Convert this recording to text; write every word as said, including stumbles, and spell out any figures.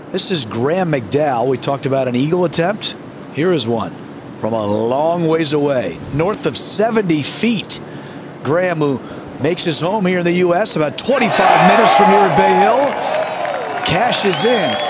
This is Graeme McDowell. We talked about an eagle attempt. Here is one from a long ways away, north of seventy feet. Graeme, who makes his home here in the U S about twenty-five minutes from here at Bay Hill, cashes in.